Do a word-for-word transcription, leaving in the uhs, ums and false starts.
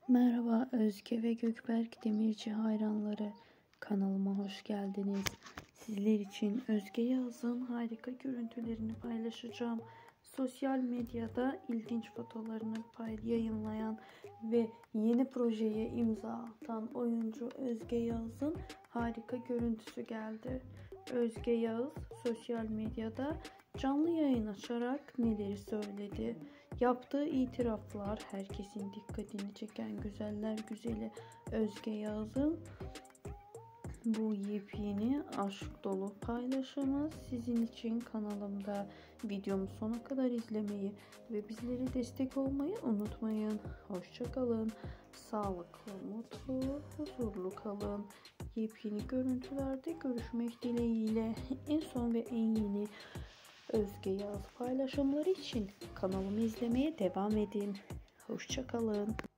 Merhaba Özge ve Gökberk Demirci hayranları, kanalıma hoş geldiniz. Sizler için Özge Yağız'ın harika görüntülerini paylaşacağım. Sosyal medyada ilginç fotolarını yayınlayan ve yeni projeye imza atan oyuncu Özge Yağız'ın harika görüntüsü geldi. Özge Yağız sosyal medyada canlı yayın açarak neleri söyledi? Yaptığı itiraflar herkesin dikkatini çeken güzeller güzeli Özge Yağız'ın bu yepyeni aşk dolu paylaşımı sizin için. Kanalımda videomu sona kadar izlemeyi ve bizlere destek olmayı unutmayın. Hoşça kalın, sağlıklı, mutlu, huzurlu kalın. Yepyeni görüntülerde görüşmek dileğiyle. En son ve en yeni Özge Yağız paylaşımları için kanalımı izlemeye devam edin. Hoşça kalın.